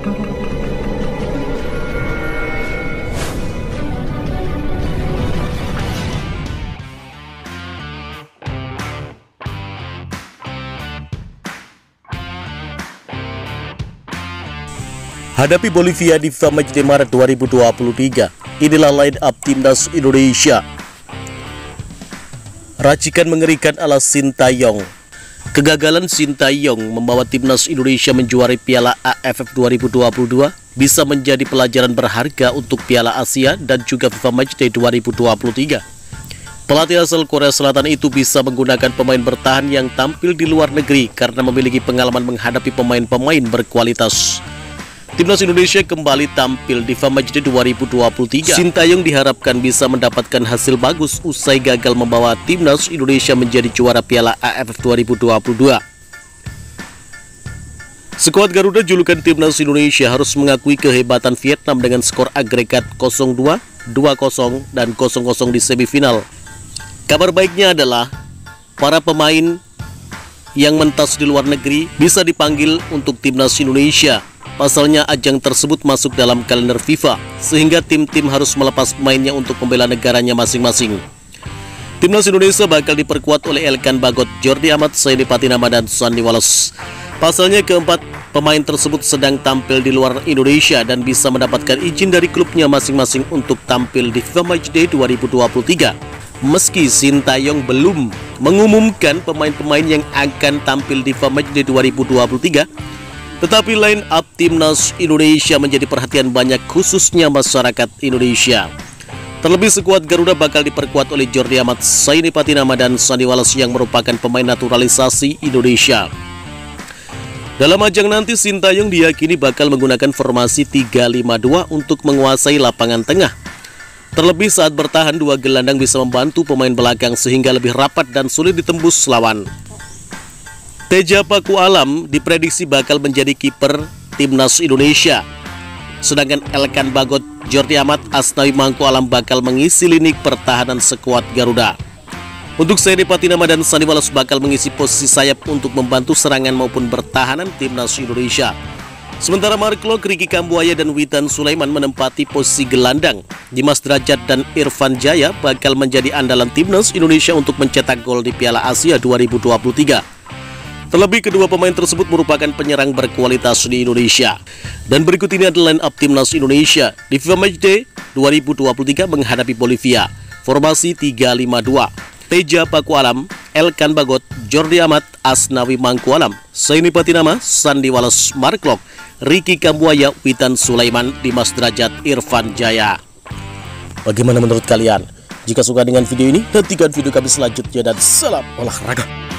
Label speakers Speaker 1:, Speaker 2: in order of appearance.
Speaker 1: Hadapi Bolivia di FIFA Matchday Maret 2023, inilah line up timnas Indonesia. Racikan mengerikan ala Sintayong. Kegagalan Sintayong membawa timnas Indonesia menjuarai Piala AFF 2022 bisa menjadi pelajaran berharga untuk Piala Asia dan juga FIFA Matchday 2023. Pelatih asal Korea Selatan itu bisa menggunakan pemain bertahan yang tampil di luar negeri karena memiliki pengalaman menghadapi pemain-pemain berkualitas. Timnas Indonesia kembali tampil di FIFA Matchday 2023. Sintayong diharapkan bisa mendapatkan hasil bagus usai gagal membawa timnas Indonesia menjadi juara Piala AFF 2022. Skuad Garuda julukan timnas Indonesia harus mengakui kehebatan Vietnam dengan skor agregat 0-2, 2-0, dan 0-0 di semifinal. Kabar baiknya adalah para pemain yang mentas di luar negeri bisa dipanggil untuk timnas Indonesia. Pasalnya ajang tersebut masuk dalam kalender FIFA, sehingga tim-tim harus melepas pemainnya untuk membela negaranya masing-masing. Timnas Indonesia bakal diperkuat oleh Elkan Bagot, Jordi Amat, Saini Patinama, dan Sandy Wallace. Pasalnya keempat pemain tersebut sedang tampil di luar Indonesia dan bisa mendapatkan izin dari klubnya masing-masing untuk tampil di FIFA Matchday 2023. Meski Sintayong belum mengumumkan pemain-pemain yang akan tampil di FIFA Matchday 2023, tetapi line up timnas Indonesia menjadi perhatian banyak khususnya masyarakat Indonesia. Terlebih skuad Garuda bakal diperkuat oleh Jordi Amat, Saini Patinama, dan Sandy Wallace yang merupakan pemain naturalisasi Indonesia. Dalam ajang nanti Sintayong diyakini bakal menggunakan formasi 3-5-2 untuk menguasai lapangan tengah. Terlebih saat bertahan, dua gelandang bisa membantu pemain belakang sehingga lebih rapat dan sulit ditembus lawan. Teja Paku Alam diprediksi bakal menjadi kiper timnas Indonesia. Sedangkan Elkan Bagot, Jordi Amat, Asnawi Mangku Alam bakal mengisi lini pertahanan skuad Garuda. Untuk Saini Patinama dan Sandy Wallace bakal mengisi posisi sayap untuk membantu serangan maupun pertahanan timnas Indonesia. Sementara Mark Klok, Ricky Kambuaya, dan Witan Sulaiman menempati posisi gelandang. Dimas Derajat dan Irfan Jaya bakal menjadi andalan timnas Indonesia untuk mencetak gol di Piala Asia 2023. Terlebih kedua pemain tersebut merupakan penyerang berkualitas di Indonesia. Dan berikut ini adalah line up timnas Indonesia di FIFA Matchday 2023 menghadapi Bolivia. Formasi 3-5-2. Teja Paku Alam, Elkan Bagot, Jordi Amat, Asnawi Mangku Alam, Saini Patinama, Sandy Wallace, Mark Klok, Ricky Kambuaya, Witan Sulaiman, Dimas Derajat, Irfan Jaya. Bagaimana menurut kalian? Jika suka dengan video ini, nantikan video kami selanjutnya dan salam olahraga.